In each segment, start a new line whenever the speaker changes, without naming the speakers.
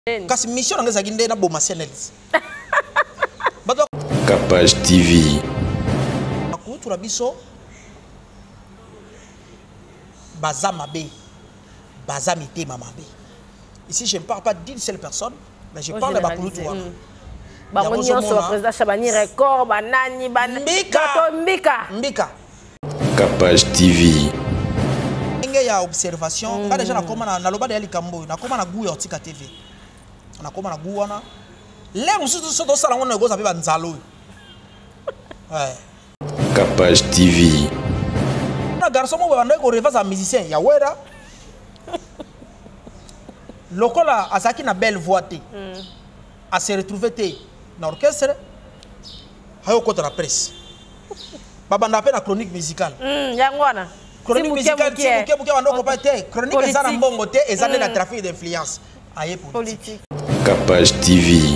Kasi mission na ngeza ginde na boma CNLS.
Capage TV.
Akutu na biso baza mabe. Baza mitema mabe. Ici je ne parle pas d'une seule personne, mais je parle de Bakulutu.
Bango nyonso président Chabani record banani Mbika.
Capage TV.
Il y a observation. Quand déjà na koma na loba de likambo, na koma na gu ya Otika TV. Na koma na gu wana. Les mususu soto sala ngona go zabe banzalo. Ouais.
Capage TV.
Na garçon mo banda ko refa za musicien ya wera. Lokola azaki na belle voix te. A se retrouver te na orchestre. Hayo kota na presse. Babanda pe na chronique musicale.
Yangwana.
Chronique musicale, si vous avez chronique est en bon côté et ça la trafic d'influence. Aïe politique.
Capage TV.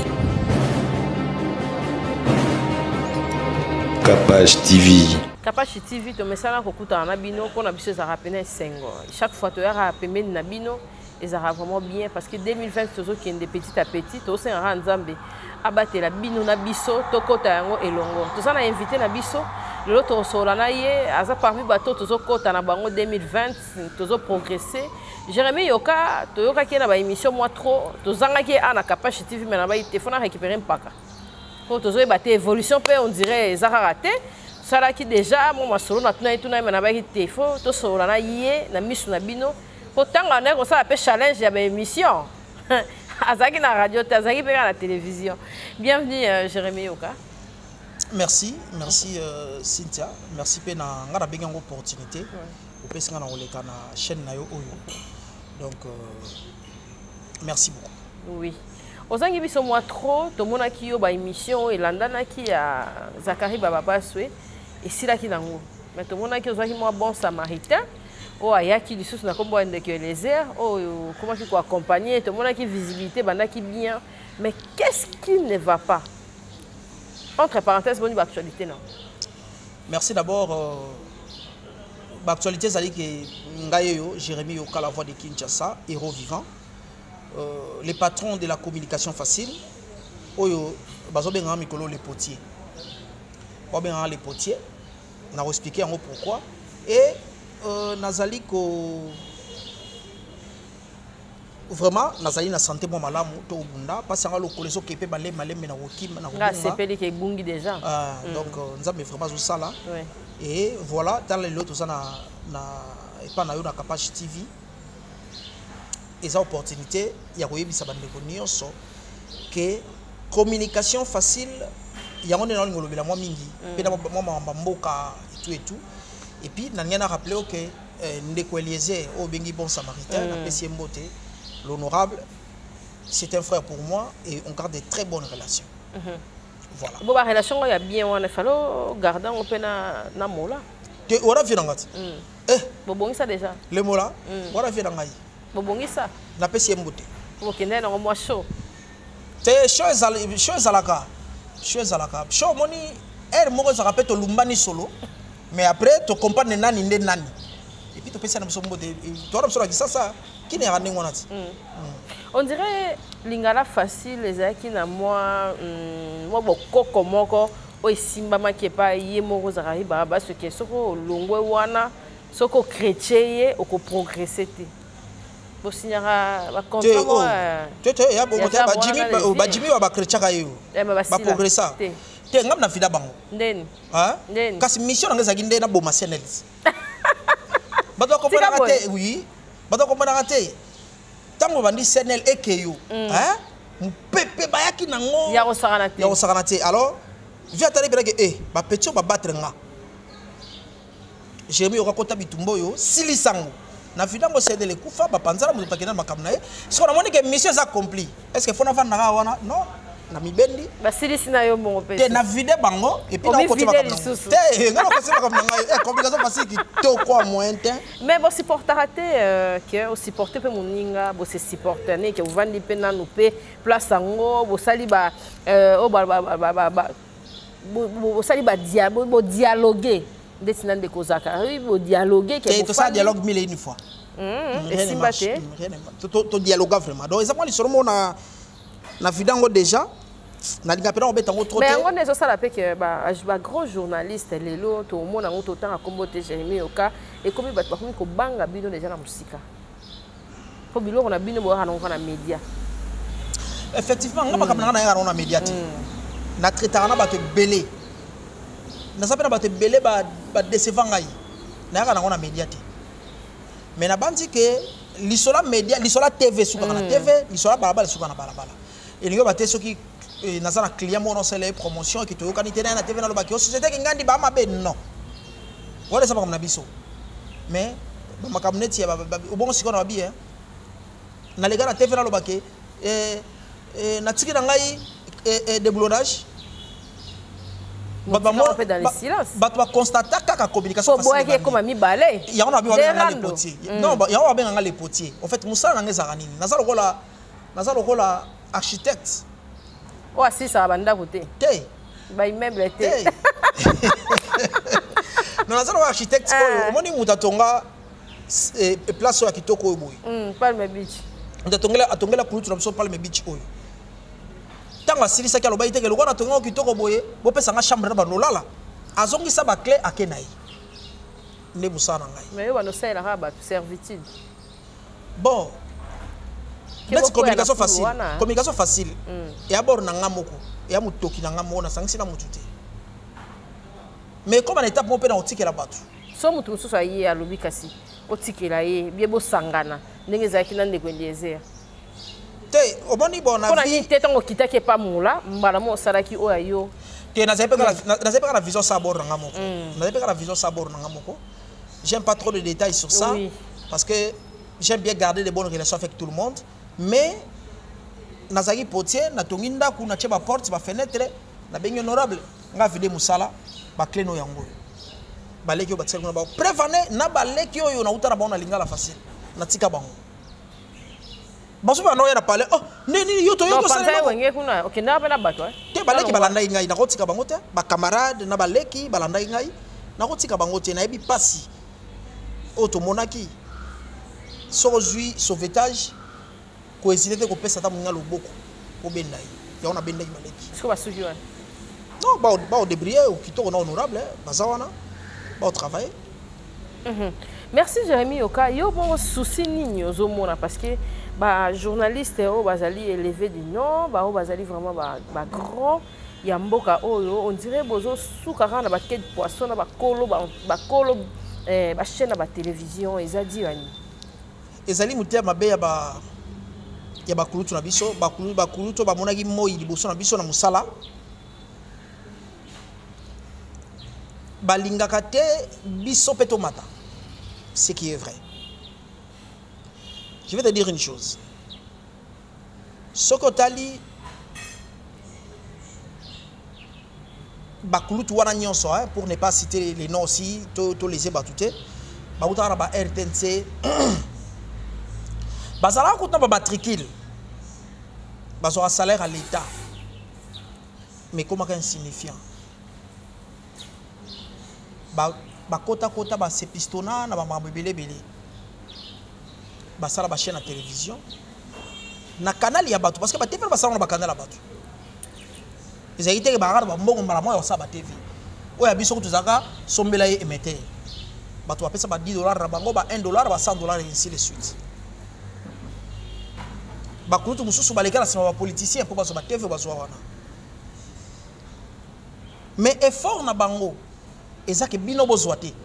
Capage TV.
Capage TV, tu mets ça là pour na nabino, qu'on a besoin de rappeler sengo. Chaque fois tu as rappelé nabino, et ça va vraiment bien parce que 2020 c'est qui est de petit à petit, tu sais un nzambe abattre la bino na biso, tokota yango elongo. Tu ça na invité na biso. L'autre solana yé, asa parmi bateau tozo kota na bango 2020, tozo progresser. Jérémy Yoka, toyoka ki na ba émission moi trop, tozanga ki ana Capage TV mais na ba téléphone récupérer mpaka. Pour tozo e baté évolution pe on dirait zaka raté. Ça là qui déjà moi ma solo na tuna ituna mais na ba ki téléphone, to solana yé na misu na bino. Pourtant on a ça appelle challenge ya ba émission. Azaki na radio, azaki pe na télévision. Bienvenue Jérémy Yoka.
Merci Cynthia, merci pour la bonne opportunité pour que nous ayons la chaîne donc merci beaucoup.
Oui. Aux années biso moi trop, tout le monde qui a une émission et l'andana qui a Zakari Baba Soué et si là qui nango. Mais tout le monde qui a moi bon samaritain, oh ayaki du sous na kombo ndeke les airs, oh comment qui ko accompagner, tout le monde qui visibilité banda qui bien. Mais qu'est-ce qui ne va pas? Entre parenthèses, bonne actualité non.
Merci d'abord. L'actualité, c'est que Ngayo, Jérémy Yoka, la voix de Kinshasa, héros vivant. Les patrons de la communication facile, Oyo, Bazobenga Mikolo les potiers. Bazobenga les potiers. On a expliqué en gros pourquoi. Et Nazali ko vraiment nazali na santé mo malamu to bunda parce que le koleso kepe balé malé na wokim na
wonga c'est pelé ke bungi déjà
donc nzambe vraiment zo sala et voilà dans les autres ça na pas na yo na Capage TV et ça opportunité ya koyebisa bande ko nyonso que communication facile ya ngone na ngolobela moi mingi pe na moi mboka et tout et puis na ngena rappeler que ndeko Eliezer au bengi bon samaritain na pesi mbote. L'honorable, c'est un frère pour moi et on garde de très bonnes relations. Voilà.
Bon, la relation, il y a bien, on a fallu garder un peu na mola.
Tu as vu l'angat?
Bon, ça déjà.
Le mola? On a vu l'angat.
Bon, ça.
La pêche mbote.
Ok, on a moins chaud.
C'est chose à la cas. Chose à la cas. Chose moni, elle m'a dit que tu lumbani solo, mais après tu comprends nani nani. Et puis tu peux essayer de me dire, tu as ça. Qui n'est rien
on dirait lingala facile les gens qui na moi bokoko moko o simba makepa ye moko zakari baba ce que soko longwe wana soko chrétien o ko progresser te bo signara ba contrat
ya bo ba Jimmy ba chrétien ka yo ba progresser te ngam na vida bango
ndeni
kasi mission ngeza ginde na boma CNLS ba do ko para te oui. Bato comprendre raté. Tango bandi CNL ekeyo, hein? Mpepé bayaki nango.
Ya osaranate.
Ya osaranate. Alors, viens tali bela que ba petio ba battre nga. Jérémy Yoka kota bitumbo yo, silisango. Na fidango CNL kufa ba panzala mu pakena makamna e. So na moni que mission est accompli. Est-ce que fona fa na wana? Non. Na mibendi
ba silisi na yo mongo pe
te na vide bango et puis na côté ba te ngalo ko sema comme na complication parce que to quoi moins
mais bon supporter raté que au supporter pe moninga bo se supporter ne que vous vandi pe na no pe place ngo bo sali ba o ba bo sali ba dialoguer destinant de kozaka oui bo dialoguer que
tout ça dialogue mille et une fois
et simbaté
to dialogue vraiment donc exactement les sur mon na vidango déjà na linga pena obeta ngo trop
mais on est ça la pe que ba gros journaliste lelo to mona ngo to tanga kombo te Jérémie Yoka et comme ba ko ko banga bino déjà na musika ko biloko na bino bo kana na média
effectivement nga makamna na na média te na traitara na bato belé na sapena bato belé ba décevant ngai na kana na média te mais na bandi que l'isola média l'isola TV suka na TV l'isola balabala suka na balabala et lingo baté soki na za client mo non c'est les promotions qui to kanité na TV na lobaki société ki ngandi ba mabe non wala saba comme na biso mais ba makamneti ya bon siko na babi hein na lega na TV na lobaki na tiki na ngai déblonage
dans le silence.
Batwa constater kaka communication
facile. Faut comme mi balé.
Il y a on a bien les potiers. Non, il y a on a bien les potiers. En fait, Moussa na ngeza ranini. Naza lokola architecte.
Oh, si ça banda côté.
Té.
Ba immeuble té.
Non, naza lokola architecte ko moni mutatonga place ya kitoko oboyi.
Palme Beach.
Atongela kulutu na biso Palme Beach oyo. Tanga silisa kia loba iteke lokona tonga kitoko boye bo pesa nga chambre na banolala azongisa ba clé akenai ne musana ngai
mais yo no sala raba servitude
bon net communication facile et abord na ngamoko et amutoki na ngamo na sangisi na mutute mais comme en étape mo pe na otikela batu
so mutu mususu ayi alobi kasi otikela ye biebo sangana ndenge zaki na ndeko ndiezea
oboni bona
vie te tango kitaki pa mula mbala mo saraki o ayo
te na zepe la vision sabor nga moko na zepe la vision sabor nga moko j'aime pas trop de détails sur ça parce que j'aime bien garder de bonnes relations avec tout le monde mais nazaki potier na tonginda ku na cheba porte ba fenêtre na bengi honorable nga vide musala ba clé no yango ba leki ba tsela ba prévaner na ba leki oyo na utara ba na lingala facile na tika bango basuba no yana pale oh nini yoto
sala wenge kuna okay na bana batwa
te baleki balanda ngai na kotika bango te ba camarade na baleki balanda ngai na kotika bango te na ebi pasi auto monaki sozui sauvetage ko hésiter ko pesa ta munga loboko ko benda ya ona benda baleki
est-ce que ba suji wana
non ba o débrier au kitoko na honorable bazawana ba o travailler.
Merci Jérémie Yoka yo bon souci nini ozomona parce que ba journaliste o bazali élevé du nom ba o bazali vraiment ba grand ya mboka oyo on dirait bozo soukara na ba quai de poisson na ba kolo ba chaîne na ba télévision ezadi wani
ezali mutia mabe ya ba kulutu na biso ba kulutu ba monaki moi liboso na biso na musala ba lingaka te biso peto mata ce qui est vrai. Je vais te dire une chose. Sokotali Bakulutu wana nyonso pour ne pas citer les noms aussi, tous les ébatoutés. Bautara ba RTNC. Bazala kutna ba matricule. Bazora salaire à l'État. Mais comment insignifiant. Ba kota ba sepistona na ba mabebele belé. Basala ba chaîne à télévision na canal ya bato parce que ba TV basala na ba canal ya bato ezayite ke ba ba mbongo mbala moya osaba TV oya biso kutuzaka sombela ye émetteur bato bapesa ba $10 na bango ba $1 ba $100 et ainsi de suite ba kulutu mususu balekala sima ba politicien pour baso ba TV baso wana mais effort na bango ezake bino bozwa te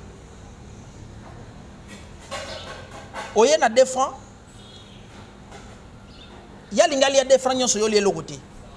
oye na 2 francs ya lingali ya 2 francs nyonso yo lielo côté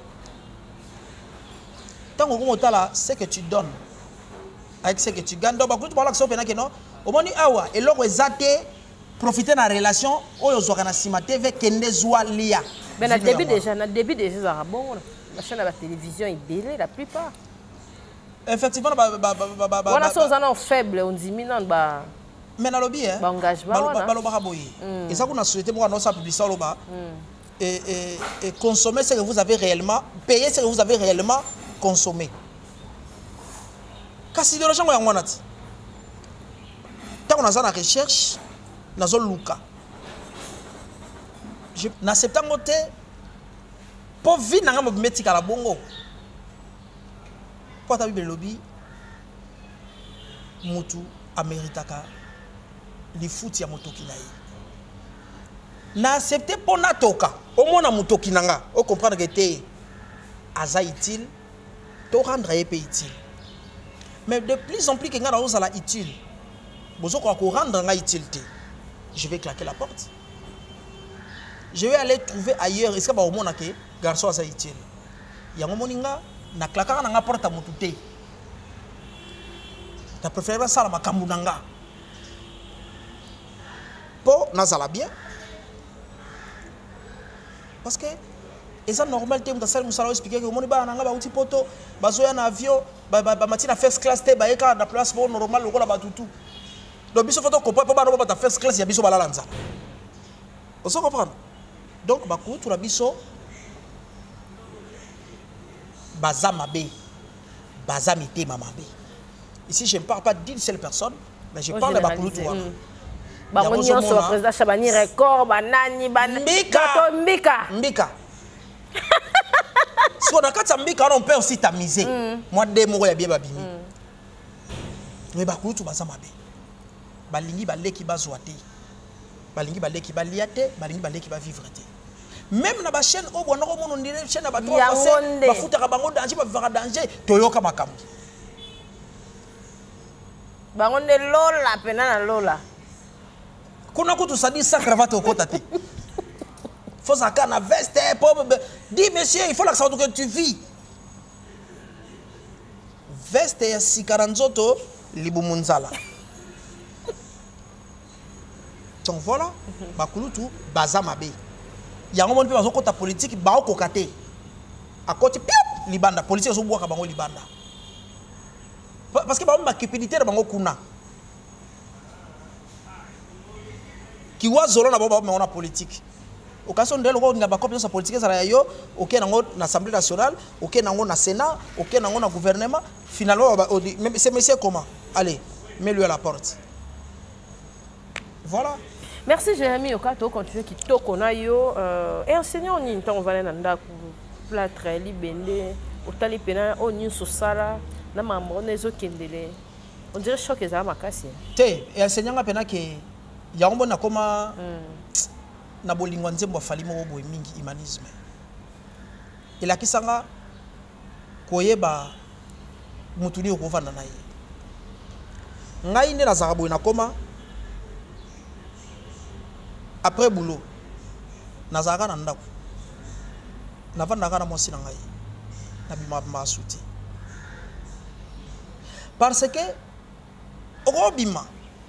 tango ko motala ce que tu donnes avec ce que tu gagnes donc bakutu bala ko pena ke non omoni awa eloko ezate profiter na relation oyo zwa na sima TV kende zwa lia
mais na début déjà ça bon la chaîne à la télévision est belée la plupart
effectivement
voilà ça on est faible on diminue ba
mais na lobby hein baloba boye et ça qu'on a société pour annoncer publicité loba et consommer ce que vous avez réellement payer ce que vous avez réellement consommé kasi de l'argent yango nati tant on a ça na recherche na zo luka je na septembre te pour vivre dans le métier à la bongo. Pour ta bible lobby, mutu ameritaka li futi ya motoki na ye. Na accepter pour na toka, au moins na motoki nanga, o comprendre que te aza utile, to rendre ye pe utile. Mais de plus en plus que nga na oza la utile, bozo ko rendre nga utilité. Je vais claquer la porte. Je vais aller trouver ailleurs. Est-ce que au moins que garçon aza utile? Yango moninga na claquer na nga porte mutu te. Ta préféré ça la makambu nanga. Po nazala bien. Parce que c'est normal que vous avez expliqué que vous avez un petit poteau, vous avez un avion, vous avez une first class, vous avez une place normale, vous avez tout. Donc, si vous avez une first class, vous avez une lanza. Vous comprenez? Donc, vous avez une bazamabe, bazamite mamabe. Ici, je ne parle pas d'une seule personne, mais je parle de Bakouloutoua.
Bangonio sur le président Chabani record banani Mbika.
Si on a 4 Mbika, on peut aussi tamiser. Moi, deux mots, il y a bien babimi. Mais Bakouloutou bazamabe. Balingi baleki bazouate. Balingi baleki baliate, balingi baleki ba vivre. Même na ba chaîne au bon on dirait chaîne ba trois français, ba foutaka bango danger, ba vivre danger, toyoka makambo.
Bangonde lola pena na lola.
Kuna kutu sadi sa cravate au côté. Faut ça na veste dis monsieur, il faut que tu vis. Veste ya sikaranzoto libumunzala. Donc voilà, Bakouloutou bazamabe. Ya ngomoni pe bazokota politique ba okokate. Akoti piop libanda politique zo bwaka bango libanda. Parce que ba cupidité de bango kuna. Qui wa zolo na baba on a politique. Occasion de l'eau na ba copie sa politique ça yo, OK nango na Assemblée nationale, OK nango na Sénat, OK nango na gouvernement, finalement même c'est monsieur comment? Allez, mets-lui à la porte. Voilà.
Merci Jérémy Okato, continue qui toko na yo et enseignant ni temps va na ndaku plâtre libende otali pena oni sosala na mambo nezo kendele. On dirait choc ezala makasi.
Te et enseignant pena ke yango na koma na bolingo nzembo fali mo boy mingi humanisme. Ela kisanga koyeba mutuni okovanda na ye. Ngai ne na zaka boy na koma après boulot nazaka na ndako navandaka na mwasi na ngai na bima souti parce que okobima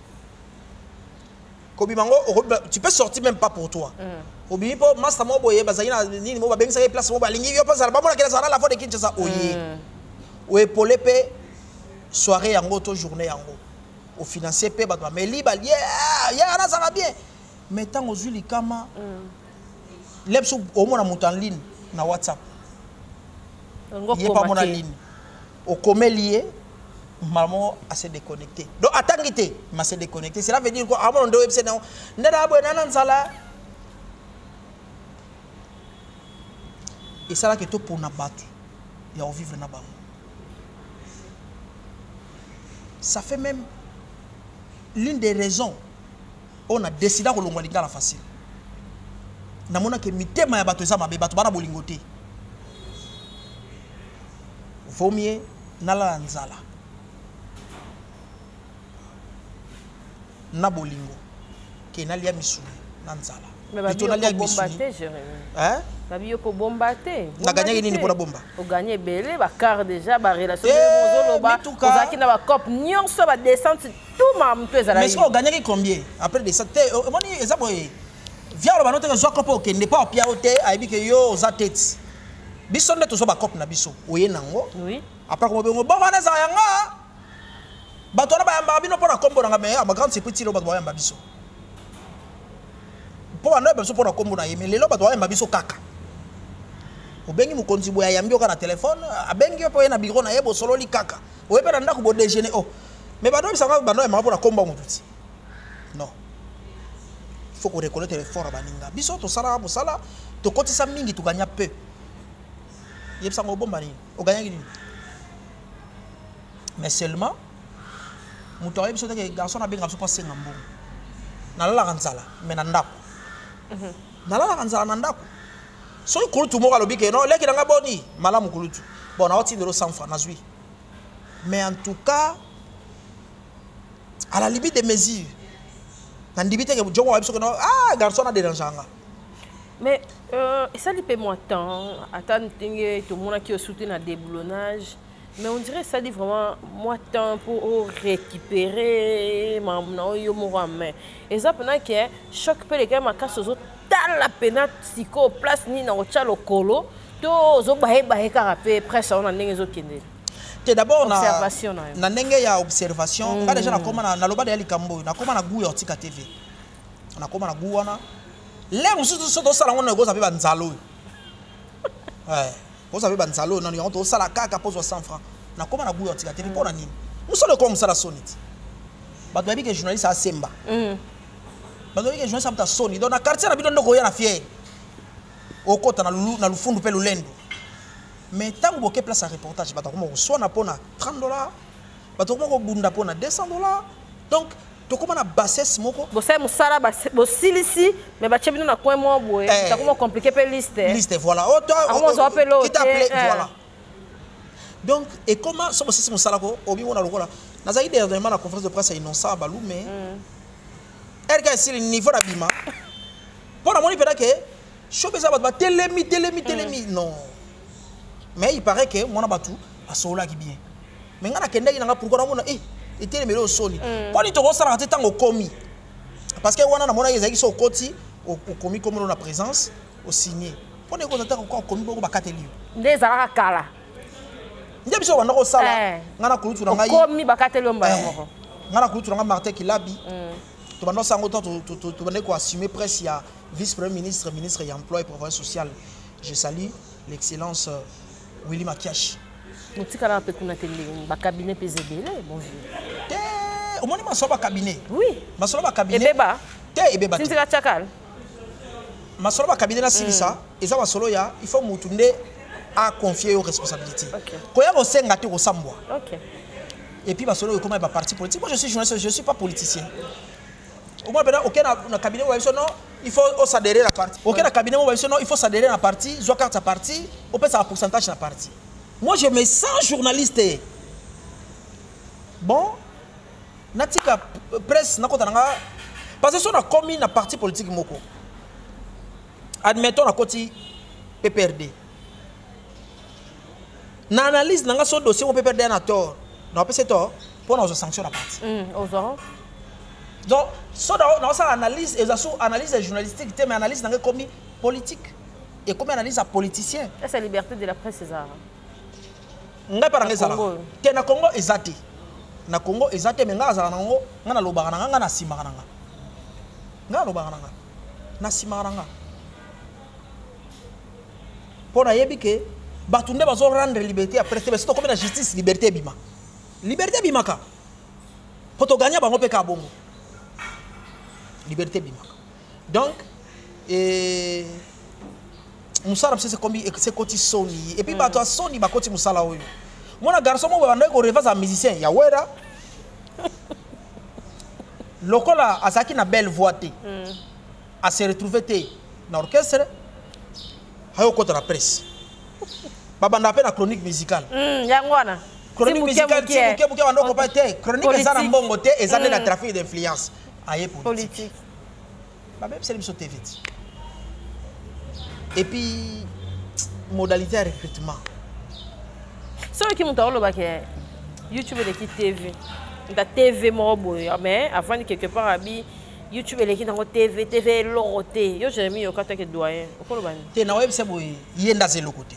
kobimango tu peux sortir même pas pour toi obimi po master mo boye bazali na nini mo babengisa ke place mo balingi yo pas ba mona kela sana la fois de Kinshasa oye o epolé pe soirée yango to journée yango au financier pe ba mais liba ya na ça va bien. Mais tant aux huiles kama l'ebso au moins en ligne na WhatsApp il est pas mon en ligne au commet lié maman à se déconnecter donc attends qu'il m'a se déconnecter cela veut dire quoi à mon web c'est non nda bo nana nzala et ça là que tout pour na battre il y a vivre na ba ça fait même l'une des raisons on a décidé que l'on va la facile. Namona que mitema ya bato eza mabe bato bana bolingote. Vaut mieux nala nzala. Na bolingo ke nalia misuni na nzala.
Mais tu nalia bombaté Jérémy.
Hein?
Babi yo ko bombaté.
Na gagner nini pour la bomba?
O gagner belé ba car déjà ba relation de mozolo ba ozaki na ba cop nyonso ba descente tout mam to ezala.
Mais si on gagne combien après de ça moni ezabo via le banote zo cop ok n'est pas pia ote aibi que yo za tête. Biso ne to so ba cop na biso. Oye nango.
Oui.
Après ko bongo bon wana za yanga. Bato na ba yamba bino pona kombo na me ba grand c'est petit lo ba yamba biso. Po wana ba biso pona kombo na yeme lelo ba yamba biso kaka. Obengi mukonzi boya yambi oka na téléphone abengi po na bureau na yebo sololi kaka oyepe na ndako bo déjeuner oh mais bado bisanga bando ya mabona komba mututi non il faut qu'on reconnaisse les forts baninga biso to sala to kotisa mingi to gagna peu yebisa ngo bomba nini oganyaki nini mais seulement muto ayebiso te ke garçon abenga biso mpo asenga mbongo nalalaka nzala mais na ndako nalalaka nzala na ndako soki kulutu moko alobi ke non leki nanga boni malamu kulutu bon naotindelo 100 francs nazwi mais en tout cas à la limite des mesures nandimi te ke jongo ayebiso ke non ah garçon aderangeanga
mais ça lui paie moins temps attendre tout le monde qui a soutenu le déboulonnage mais on dirait que ça dit vraiment moins temps pour récupérer et ça pendant que choc peut les gars ma casse aux autres dans la peine psycho place ni dans le colo to zo bahe carapé presque on a des autres qui
d'abord
observation
na ndenge ya observation ka déjà na koma na loba de likambo na koma na gu ya Otika TV na koma na gu wana les mususu so to sala ngona go zabe banzalo go zabe banzalo na yango to sala kaka pozo 100 francs na koma na gu ya Otika TV pona nini musolo comme ça la sonite bato babi ke journaliste a semba bato babi ke journaliste a soni donc na quartier na bido ndoko ya na fier okota na lufundu pe lulendo mais tant que vous place à reportage, vous soit na pona $30, vous bunda pona $200. Donc, tu comment na bassesse moko.
Vous savez musala vous silisi mais ba chebino na coin mo boy. Ça comment compliqué pe liste.
Liste voilà. Oh toi. Qui t'appelle voilà. Donc et comment so bassesse musala ko obi wona lokola. Na za idée dernièrement la conférence de presse à Innocent Balou mais erga sur le niveau d'abima. Pona moni peda ke shobeza ba telemi non. Mais il paraît que moi na tout a sola qui bien mais ngana kende ina pourquoi na mona était le melo soni poni to sala te tango komi parce que wana na mona yezaki so koti au komi comme na présence au signé poni ko tata ko komi boko bakateli
ndeza kala
ndia biso wana ko sala ngana kulutu na ngai
komi bakateli mba moko
ngana kulutu na ngai Martin Kilabi to bando sango to bande ko assumer presse ya vice premier ministre ministre de l'emploi et promotion sociale je salue l'excellence Willy Makiash.
Nous avons un cabinet PZB, bon vieux.
Au moins, il y a un cabinet.
Oui.
Il y a un cabinet.
Et Beba.
Et Beba.
C'est un chakal.
Il y a un cabinet, il faut à confier aux responsabilités. Quand il y a un sengate au Samboa. Et puis, il y a un parti politique. Moi, je suis journaliste, je ne suis pas politicien. Au moins, aucun cabinet, il faut s'adhérer à la partie. Aucun cabinet, il faut s'adhérer à la partie. Je carte à partie, on peut faire un pourcentage de la partie. Moi, je me sens journaliste. Bon, natika presse, parce que si on a commis une partie politique, admettons la côté PPRD. N'analyse n'a pas dossier au PPRD à tort. Non, c'est tort pour nous sanctionner la partie. Donc, dans cette analyse, analyse journalistique, mais analyse dans commis politique et comme analyse à politicien.
C'est la liberté de la presse, César.
Nga paranga ça. Te na Congo ezati. Na Congo ezati mais nga za nango, nga na lobaka nga na sima nga. Nga lobaka nga. Na sima nga. Pour yebi ke batunde bazo rendre liberté à presse, mais c'est comme la justice liberté bima. Liberté bimaka. Pour to gagner bango pe ka bongo. Liberté bimaka. Donc musala c'est comme c'est côté Sony et puis bato Sony ba côté musala oyo. Mona garçon mo banda ko reface à musicien ya wera. Lokola azaki na belle voix té. A se retrouver té na orchestre. Hayo côté la presse. Ba banda pe na chronique musicale.
Yangwana.
Chronique musicale ti buke banda ko pa té. Chronique eza na mbongo té eza na trafic d'influence. Aye politique. Ba même c'est l'émission TV. Et puis, modalité de recrutement.
C'est qui m'ont dit que YouTube est l'équipe TV. La TV mais avant de quelque part, YouTube est l'équipe TV, TV l'oroté. Yo j'ai mis au côté que doyen.
T'es na web c'est boy, yenda c'est le côté.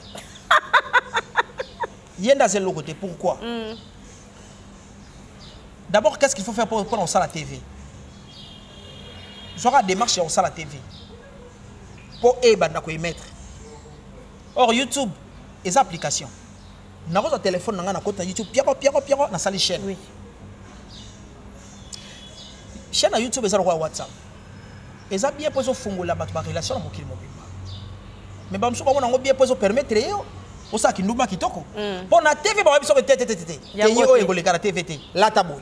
Yenda c'est le côté. Pourquoi? D'abord, qu'est-ce qu'il faut faire pour on ça la TV? J'aurai des démarches on ça la TV. Pour émettre. Or YouTube, les applications. Dans votre téléphone, dans votre YouTube, dans la chaîne. Oui. Chaîne à YouTube, c'est WhatsApp. Et ça bien pour faire la relation avec le mobile. Mais si vous avez bien pour permettre osa kinduma kitoko pour na TV ba biso tete tete yo engoleka na TV te la taboy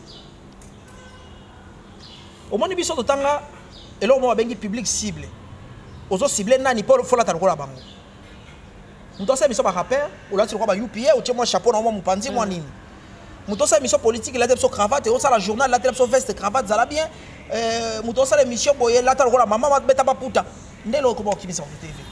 au moins biso to tanga elo mo bengi public cible ozo cible nani pour fola ta lokola bango mutosa biso ba rapper ou là tu ba UPA ou moi chapeau na mo mupanzi mo nini mutosa mission politique la biso cravate o ça la journal la biso veste cravate za la bien mutosa la mission boye la ta lokola mama beta ba puta ndelo ko ba kimisa ko TV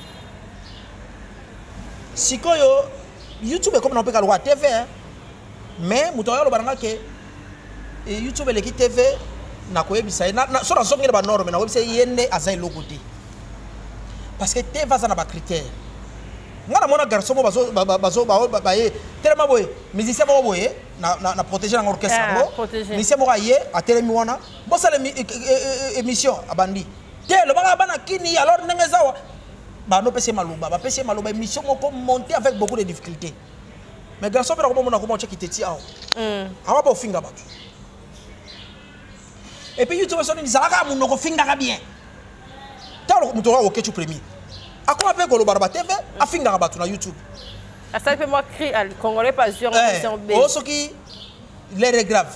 sikoyo YouTube est comme on peut le voir TV mais mutoya lo baranga ke YouTube le ki TV na koyebisa na so na songela ba norme na koyebisa yende azai logote parce que TV va na ba critère ngana mona garçon mo bazo ye tellement boye musicien mo boye na protéger na orchestre ngo musicien mo ye a telemi wana bo sala émission abandi te lo bana kini alors nengezawa ba no pese maluba ba pese maluba émission moko monter avec beaucoup de difficultés mais garçon pe na ko mona ko mo check iteti awo awa ba finga batu et puis YouTube sonne nizalaka mu noko finga ka bien talo muto wa okechu premier akoma pe ko lo barba TV a finga ka batu na YouTube
ça fait moi cri al congolais pas sur émission B
o soki l'air grave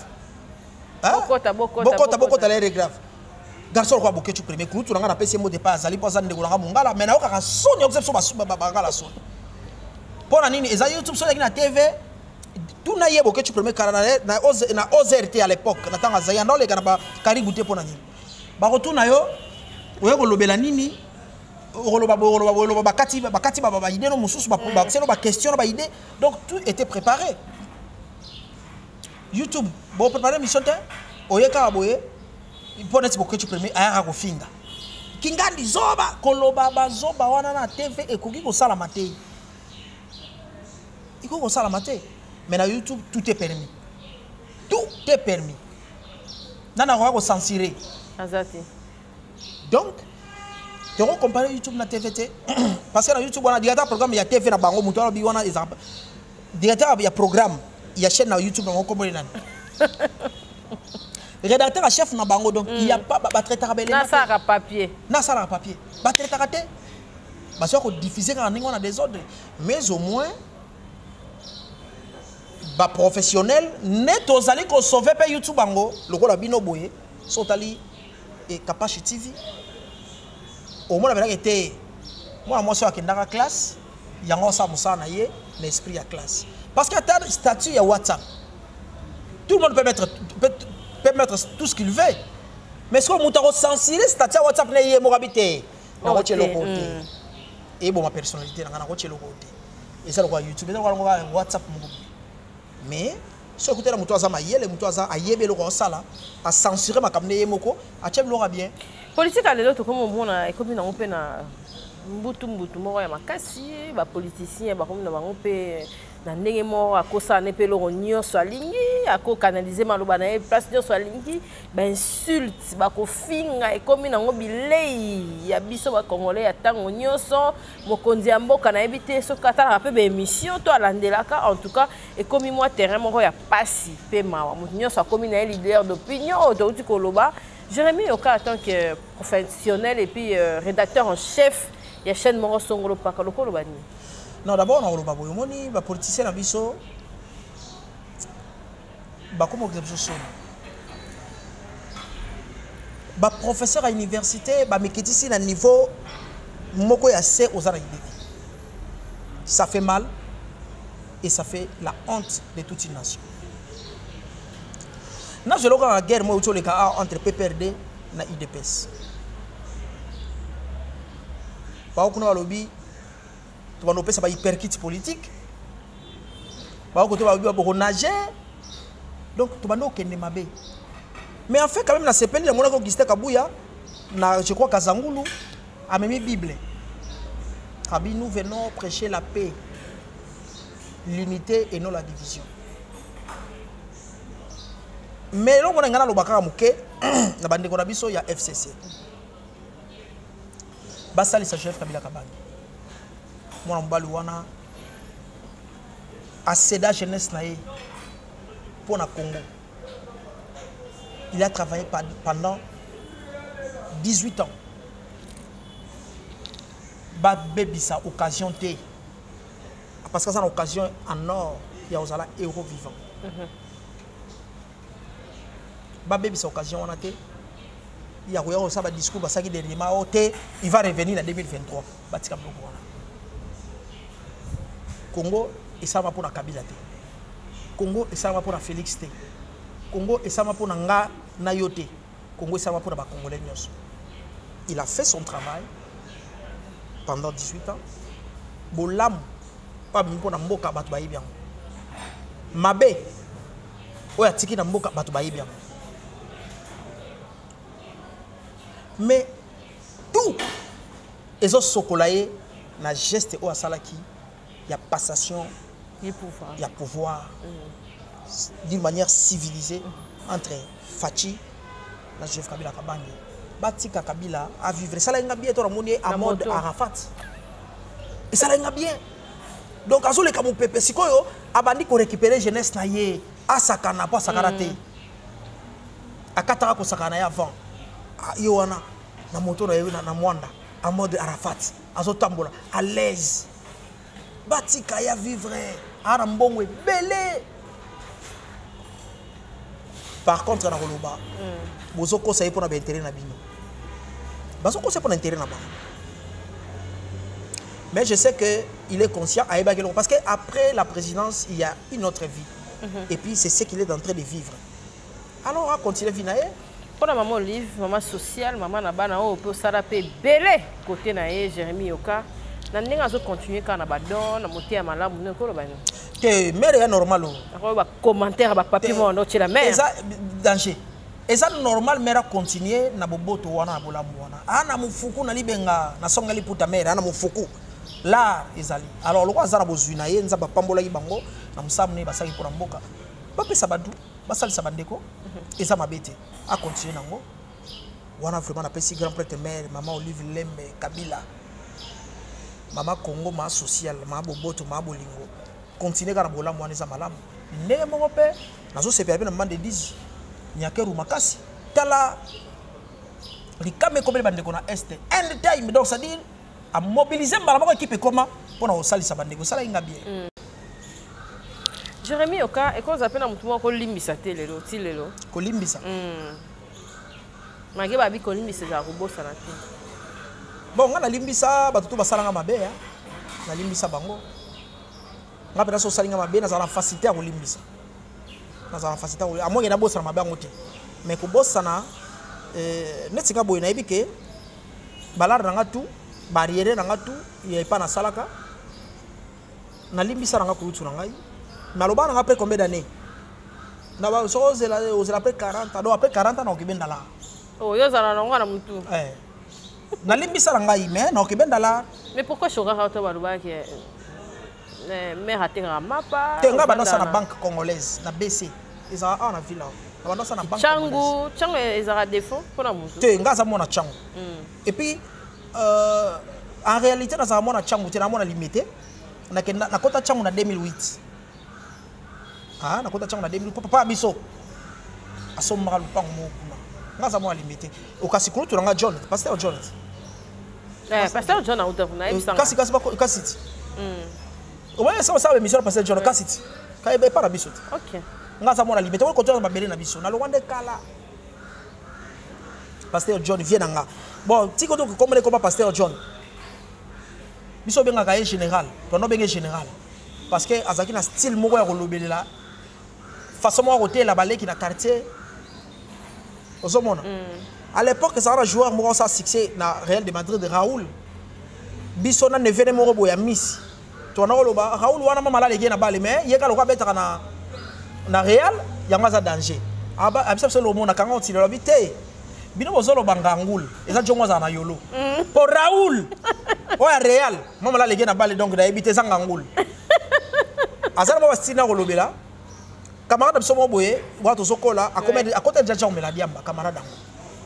bokota l'air grave garçon ko bokechu premier kutu nga na pese mo de pas azali poza ndeko nga mongala mais na okaka soni okoseso ba ngala soni pona nini eza YouTube soni na TV tout na yebo bokechu premier car na OZRT à l'époque na tanga zaya ndo le kana ba karibu te pona nini ba retourna yo oyo ko lobela nini oloba bakati ba idée no mususu ba selo ba question ba idée donc tout était préparé YouTube bo préparer mission te oyeka boye pour être beaucoup premier aya ko finga kingandi zoba koloba bazoba wana na TV ekoki ko sala maté iko ko sala maté mais na YouTube tout est permis nana ko censurer
azati
donc tu vas comparer YouTube na TVT parce que na YouTube on a directeur programme ya TV na bango muto ala bi wana exemple directeur ya programme ya chaîne na YouTube na ko nani rédacteur en chef na bango donc il y a pas ba traiteur belé
na ça papier
ba traiteur raté ba so ko diffuser quand on a des ordres mais au moins ba professionnel net ozali ko sauver pe YouTube bango lokola bino boye sotali et Kapashi TV au moins la été moi so akendaka classe yango sa musa na ye na esprit ya classe parce que ta statut ya WhatsApp tout le monde peut mettre tout ce qu'il veut mais ce qu'on m'a censuré statut WhatsApp na ye mo habité na roche le côté et bon ma personnalité na roche le côté et ça le YouTube et ça WhatsApp mo mais ce côté la muto azama yele muto aza ayebe le ko sala a censurer ma kamne ye moko a tcheb lo bien
politique à l'autre comme on a comme on peut na mbutu moko ya makasi ba politicien ba comme na bango pe na ndenge mo akosa ne pe lo nyonso alingi ako canaliser maloba na place nyonso alingi ba insulte ba ko finga e comme na ngo bilei ya biso ba congolais ya tango nyonso mokonzi ya mboka na ebité so kata pe ba émission to alandelaka en tout cas e comme moi terrain moko ya pasi pe mawa mo nyonso akomi na leader d'opinion to uti koloba Jérémy Yoka en tant que professionnel et puis rédacteur en chef il y a chaîne moko songolo pa kaloko lobani.
Non, d'abord, on a boyomoni, les politiciens na biso, comme exception. Les professeurs à l'université, ils ont un niveau moko ya se aux arabes. Ça fait mal et ça fait la honte de toute une nation. Nous avons la guerre entre PPRD et IDPS. Par contre, lobby tu vas nous faire des hyperkits politiques. Tu vas nager. Donc, tu vas nous faire. Mais en fait, quand même, la CPL, je crois qu'à Zangoulou, a mis la Bible. Nous venons prêcher la paix, l'unité et non la division. Mais là, on a il y a FCC. Basali sa chef Kabila Kabani. Moi, Mbalouana a cédé jeunesse pour le Congo. Il a travaillé pendant 18 ans. Bébé sa occasion de parce que c'est une occasion en or il y a aux héros vivants babé c'est occasion on a été il y a eu ça discours parce que dernièrement il va revenir en 2023 batika bloko wana Congo et ça va pour la Kabila Congo et ça va pour la Félix T Congo et ça va pour nga na yote Congo et ça va pour la Congolais nyos. Il a fait son travail pendant 18 ans bolam pas pour na mboka batu ba bien mabe oya tiki na mboka batu ba bien mais tout les autres sokolaye na geste au asalaki il y a passation il y a pouvoir d'une manière civilisée entre Fachi et Joseph Kabila Kabange Batika Kabila a vivre ça l'a bien to ramoni en mode Arafat et ça l'a bien donc azo le kamu pepe sikoyo abandi ko récupérer jeunesse na ye asakana pas sakarate akataka ko sakana ya avant yo wana na moto na mwanda en mode Arafat azo tambola à l'aise batika ya vivre ara mbongwe belé par contre na koloba bozo ko sayi pona ba intérêt na bino bazo ko sayi pona intérêt na ba mais je sais que il est conscient parce que après la présidence il y a une autre vie et puis c'est ce qu'il est en train de vivre alors on va continuer vinae
pour la maman Olive maman sociale maman na bana o peut s'arraper belé côté na Jérémy Yoka na ndinga zo continuer kana ba don na moté ya malamu ne ko lo ba ni
que mère est normal
ko ba commentaire ba papier mo no tshela mère
ça danger et ça normal mère continuer na boboto wana bolamu wana ana mufuku na libenga na songa liputa mère ana mufuku là ezali alors lokwa zara bozwina ye nza ba pambola bango na musamu ne basaki pour mboka ba pesa badu basalisa bandeko eza mabete a continuer nango wana vraiment na pesi grand prêtre mère maman Olive Lembe Kabila Mama Congo ma social ma boboto ma bolingo continuer kana bola mwana za malamu ndenge moko pe nazo sepelbe na mande 10 nyakeru makasi tala likame kobele bandeko na est end time donc ça dire à mobiliser mbala moko équipe comment pour na osalisa bandeko sala inga bien
Jérémy Yoka eko zapena mutu moko limbisa te lelo ti lelo
ko limbisa
mage babi ko limbisa za kobosa na te
bon nga na limbisa batutu basalanga mabe ya na limbisa bango nga pena so salinga mabe na zala facilité ya kolimbisa na zala facilité à moi na bosa na mabe ngote mais ko bosa na netinga boy na ebike balar na ngatu barrière na ngatu ye pa na salaka na limbisa na ngako utu na ngai na loba na après combien d'années na ba so zela après 40 donc après 40 ans na okibenda la
oh yo zala na ngwana mutu
na limbisa na ngai mais na okibenda la
mais pourquoi choka ka to baluba ki mais ratenga mapa
tenga banasa na banque congolaise na BC ils ont na villa na banasa na banque
changu ezara défaut pour na mutu
tenga za mona changu et puis en réalité na za mona changu te na mona limité na kota changu na 2008 na kota changu na 2008 papa biso asomba lupango mokuna ngaza mona limité okasikulu to nga John pasteur John
pasteur John a uta na ebisanga
kasi ouais ça ça émission pasteur John kasi ka ebe para biso
OK
ngaza mona limité ko to ba bele na biso na lwande kala pasteur John vient nga bon tiko to ko comme pasteur John biso benga ka général to no benga général parce que azaki na style moko ya kolobelela façon moko hôtel baleki na quartier ozomona à l'époque ça un joueur moko ça succès na Real de Madrid de Raoul biso na nevene moko boya miss to na loba Raoul wana mama la leki na balle mais yeka loka betaka na Real yanga za danger aba abisa so lo mona kanga otile lo bité bino bozolo bangangul eza jongo za na yolo pour Raoul oya Real mama la leki na balle donc da ebité za ngangul azana mo bastina ko lobela camarade biso mo boye wato sokola a côté de Jean Meladiamba camarade dango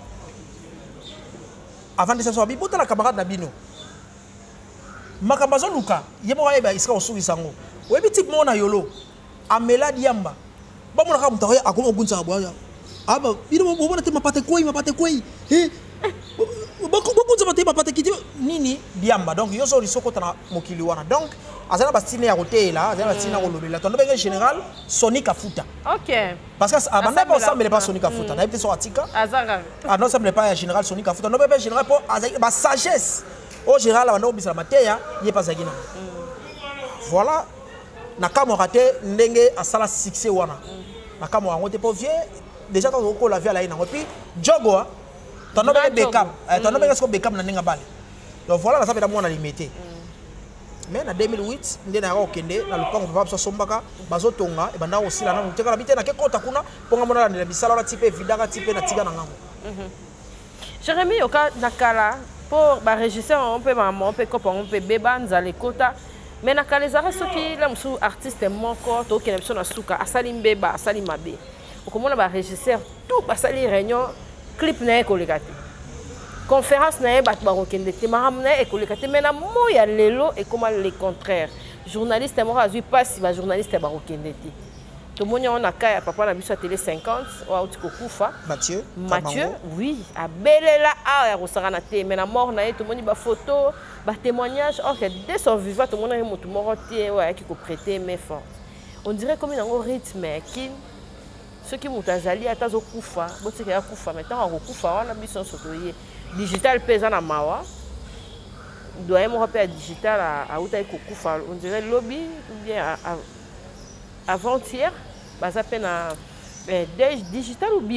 avant de ça bibota la camarade na bino makambazo luka yemo wa eba iska osuki sango webi type mo na yolo a Meladiamba ba mo na ka mutaho akoma gunza bwa aba bino mo bona te mapate koi eh bako beaucoup de papa te quitter nini biamba donc yo so risoko tana mokili wana donc azana bastine ya côté là azana bastine ya kolobela tondo benga général Sonic Afuta.
OK.
Parce que abanda pas semble pas Sonic Afuta na peut so atika
azanga
ah non semble pas général Sonic Afuta no be général pour ba sagesse au général banda obisa mateya ye pas zakina voilà na kamorate ndenge asala succès wana na kamora te pour vieux déjà quand on la vie là ina puis jogo tono be Beckham tono be ko Beckham na ninga bale donc voilà ça fait da mona limité mais en 2008 ndena ya okende na lupango papa so sombaka bazotonga e banda osila na muteka na bitena ke kota kuna ponga mona na bisala na type vidaka type na tika na ngambo
Jérémy yoka nakala pour ba régisseur on peut maman on peut copa on peut beba nzale kota mais nakala zara soki la musu artiste moko to ke na biso na suka asali mbeba asali mabe okomona ba régisseur tout basali réunion clip na ekolekati conférence na bat barokende te maram na ekolekati mais na moya lelo et comment le contraire journaliste mo azui passe ba journaliste barokende te to monya on akaya papa na biso télé 50 wa utiko kufa
Mathieu
oui abelela a ya kosaka na te mais na mort na to moni ba photo ba témoignage or que dès son vivant to mona motu moko tie wa ki ko prêter main forte on dirait comme un rythme qui ceux qui mutazali atazo kufa botika ya kufa maintenant ko kufa wana biso sotoye digital pesa na mawa doit mo rappel digital a uta ko kufa on dirait lobby ou bien avant-hier baza pena digital ou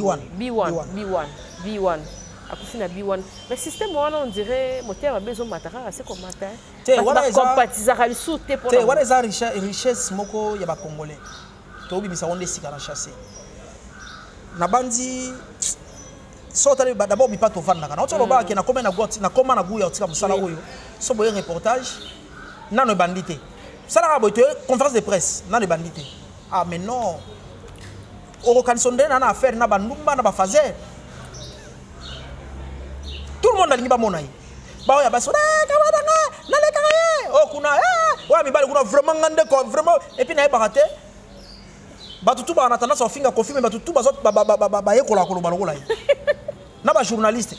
B1 akufi na B1 mais système wana on dirait moteur besoin matara c'est comme matin
voilà
compatizaka lisu te pour
voilà za richesse moko ya ba congolais to bimisa onde sika na chasser na bandi sotali d'abord bipa to vanda kana otolo ba ke na koma na goti na koma na guya otika musala oyo so boye reportage nano bandité sala ka boye conférence de presse nano bandité ah mais non o kanisonde na affaire na bandumba na ba fazer tout le monde alingi ba monayi ba oya ba so kawadanga na le karaye oh kuna wa mi bali kuna vraiment ngande ko vraiment et puis na ba raté batutu ba na tendance à finga confirmer batutu ba ba yekola ko ba na ba journaliste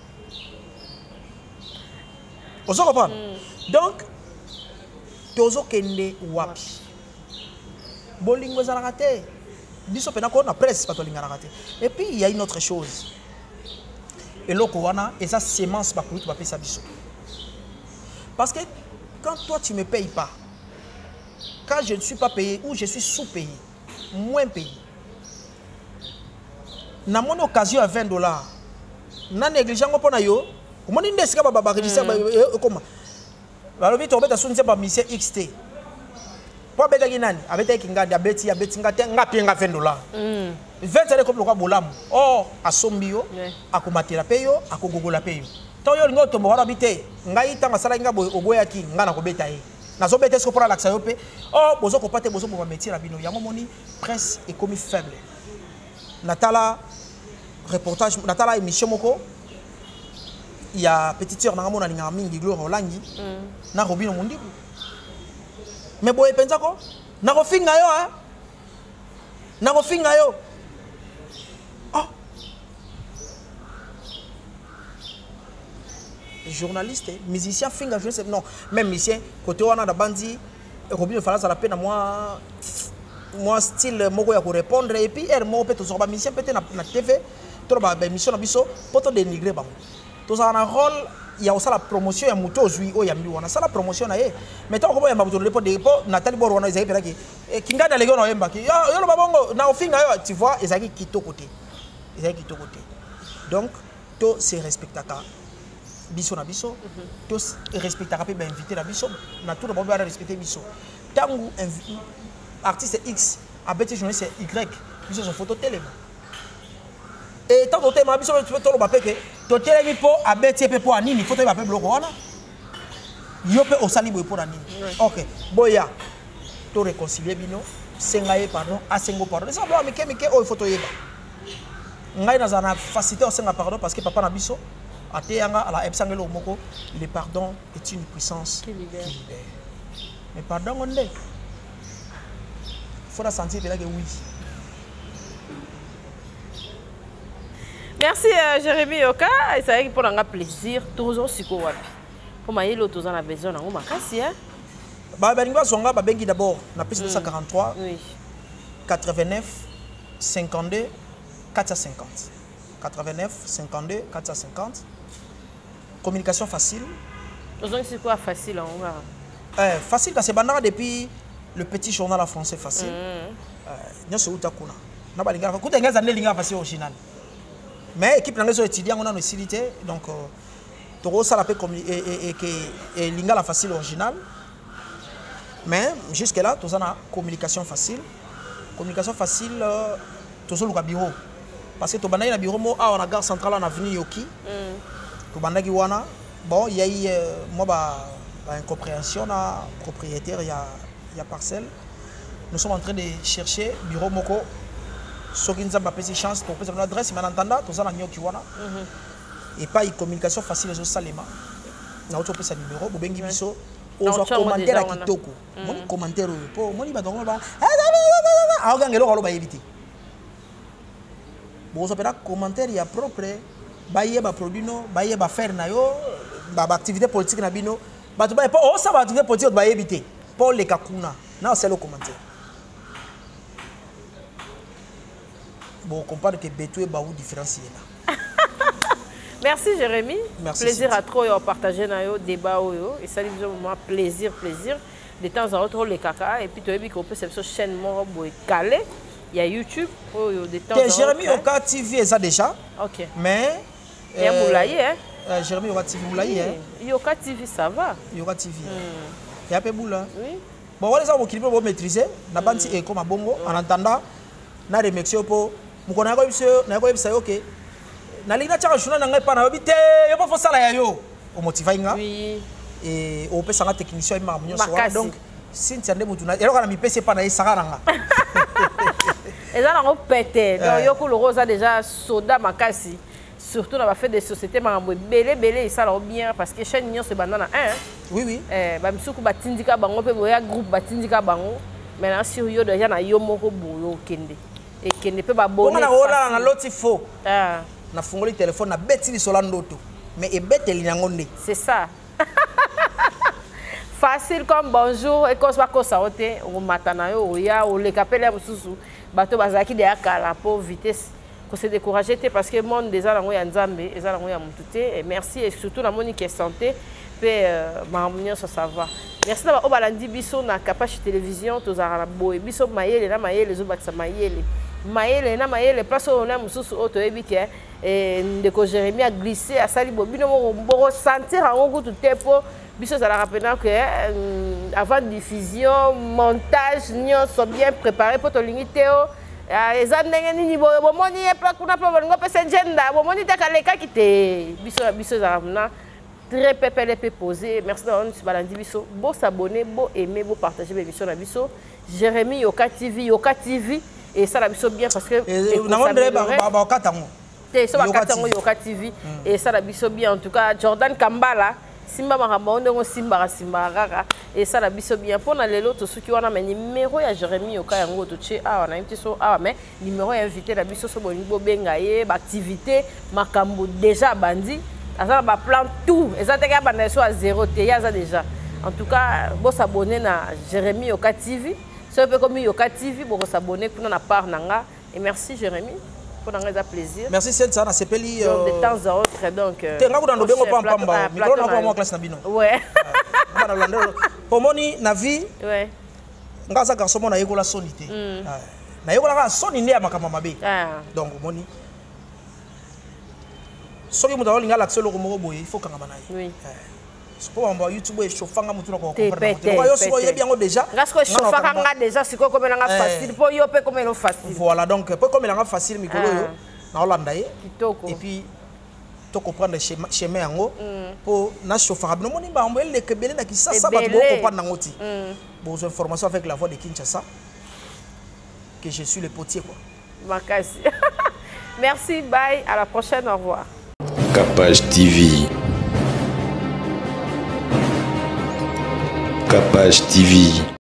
ozo comprendre donc tozo kende wapi bolingo za raté biso pena ko na presse pas tolinga raté et puis il y a une autre chose et loko wana et ça sémence ba kutu ba pesa biso parce que quand toi tu me payes pas quand je ne suis pas payé ou je suis sous-payé moins payé na mon occasion à $20 na négligent ko pona yo comment ndesika ba register comment balobi to beta sunze ba mission XT po beta kinani abeta kingandi abeti ngate ngapi nga $20 20 comme le bolamu oh asombi yo akomatela pe yo akogogola pe yo to yo lingo to mo wala bite ngai tanga sala nga boy oboya ki ngana ko beta ye nazo beta ce ko pour l'accès yo pe oh bozo ko pate bozo mo métier la bino yango moni presse est comme faible natala reportage natala émission moko il y a petite sœur na mona linga mingi Gloire Olangi na Robino Mundibu mais boye penza ko na ko finga yo na ko finga yo oh journaliste musicien finga je sais non même musicien côté wana da bandi Robino fala ça la peine moi style moko ya ko répondre et puis er mo peut to ba musicien peut na TV to ba émission na biso poto dénigrer ba to ça na rôle il y a aussi la promotion ya muto ozui o ya mbi wana ça la promotion na ye mais tant ko ya mabuto le depo Nathalie Bor wana ezaki pelaki kinga lego no yemba ki yo lo babongo na ofinga yo tu vois ezaki kitoko te donc to se respectaka biso na biso to respectaka pe ba invité na biso na tout le monde va respecter biso tangu artiste X abeti journaliste Y biso son photo télé et tant que ma biso tu to lo ba peke to télé mi po abeti pe po anini photo ba pe bloko wana yo pe osali boy pour anini OK boya to réconcilier bino sengaye pardon asengo pardon ça ba mike o photo yeba ngai na zana facilité osenga pardon parce que papa na biso ateyanga ala ebsangelo moko le pardon est une puissance qui libère mais pardon on est faut la sentir là que oui
Merci Jérémy Yoka. Et ça y est pour un plaisir. Toujours siko wapi. Pour moi, il y a toujours besoin de makasi.
Balinga zonga babengi d'abord na plus 243
oui.
89 52 450. 89 52 450. Communication facile.
C'est quoi facile
facile parce que c'est depuis le petit journal en français facile. Nous sommes où na balinga ko tenga zane linga facile original. Mais équipe nangezo étudiant on a nos facilité donc toro ça la peut comme et linga la facile original. Mais jusque là tout ça na communication facile. Communication facile tout ça le bureau parce que to banayi na bureau mo on a gare centrale en avenue Yoki. To banaki wana bon il y a eu moi incompréhension na propriétaire il y a parcelle. Nous sommes en train de chercher bureau moko. Ce qui nous a fait chance pour prendre l'adresse, mais en attendant, tout ça, on a mis au et pas une communication facile aux saléma. On a autre peu sa numéro, vous bengi biso, aux commentaires à kitoko. Mon commentaire pour mon liba donc ba. Ah on ngelo ba éviter. Bon ça peut être commentaire il y a propre, ba yé ba produit no, ba yé ba faire na yo, ba activité politique na bino, ba to ba oh ça ba activité politique ba éviter. Pour les kakuna. Non, c'est le commentaire. Bon, on compare que Beto et Baou différencié là.
Merci Jérémy.
Merci.
Plaisir à trop partager dans le débat. Et ça dit vraiment plaisir. De temps en temps, les caca. Et puis tu as vu qu'on peut cette chaîne calée. Il y a YouTube. De temps en temps.
Jérémy Yoka TV, ça déjà.
Ok.
Mais.
Il y a Moulaye, hein?
Jérémy Yoka TV, Moulaye, hein?
Yoka TV, ça va.
Yoka TV. Il y a un peu boula.
Oui.
Bon, on les a beaucoup maîtriser. Na banti et comme à Bongo. En attendant, na remercié pour. Mukona ko biso ok na lina tshaka shuna na ngai pa na bite yo pa fosala ya yo o motiva inga
oui
et o pesa nga technicien ma munyo so donc Cynthia nde mutu na eloko na mi pese pa na isaka nanga
eza na pété donc yo ko le rosa déjà soda makasi surtout na ba fait des sociétés mambo belé ça là bien parce que chaîne nyo se bandana
oui
ba misuku batindika bango pe boya groupe batindika bango maintenant sur yo déjà na yo moko boyo kende et qui ne peut pas abonner.
On a l'autre faux. Na fungoli téléphone na beti li solandoto. Mais et beti li nyangonde.
C'est ça. Facile comme bonjour et cause pas cause ça ote au matana yo ya o le capelle mususu bato bazaki de akala pour vitesse ko se décourager parce que monde déjà lango ya nzambe eza lango ya mututé et merci et surtout la monique santé pe mamunyo ça va. Merci na obalandi biso na Kapashi télévision tozara boy biso mayele na mayele zo bakisa mayele. Maëlle na maëlle place on a mususu auto ebike ndeko Jérémy a glissé à sali bobino mo sentir en goût tout tempo biso ça la rappelle que avant diffusion montage nyo sont bien préparés pour to lingiteo eza ndenge nini bomoni e pa kuna pa ngo pese agenda bomoni ta kaleka kite biso za na très pépé posé merci d'avoir nous balandi biso beau s'abonner beau aimer beau partager l'émission na biso Jérémy Yoka TV et ça la biso bien parce que Yoka TV et ça la biso bien en tout cas Jordan Kambala simba maramba ndongo simba rara et ça la biso bien pour na lelo to suki wana mais numéro ya Jérémy Yoka yango to che na imti so mais numéro ya invité la biso so bolingo benga ye ba activité makambo déjà bandi ça ba plan tout et ça te ka banda so à 0 te ya ça déjà en tout cas bo s'abonner na Jérémy Yoka TV. C'est un peu comme Yoka TV pour s'abonner pour la part nanga et merci Jérémy pour nous faire plaisir.
Merci Cynthia, c'est peli
de temps à autre donc
tu nga dans bengo pamba micro na moi classe na bino.
Ouais.
Pour moni na vie.
Ouais.
Nga za garçon na yekola sonité. Na yekola ka soni ne ya makama mabe. Donc moni soki mutu alinga l'accès lo ko boye il faut kanga banayi.
Oui.
Pour on YouTube et chauffanga mutu na ko comprendre. Yo so yebi yango déjà.
Gasco chauffanga déjà siko comme na facile pour yo pe comme no facile.
Voilà donc pour comme na facile mikolo yo na Hollanda ye. Et puis to comprendre chemin yango pour na chauffanga no moni ba mbele ke belé na kisasa ba to comprendre ngoti. Bon information avec la voix de Kinshasa que je suis le potier quoi.
Makasi. Merci, bye, à la prochaine, au revoir.
Kapage TV. Kapage TV.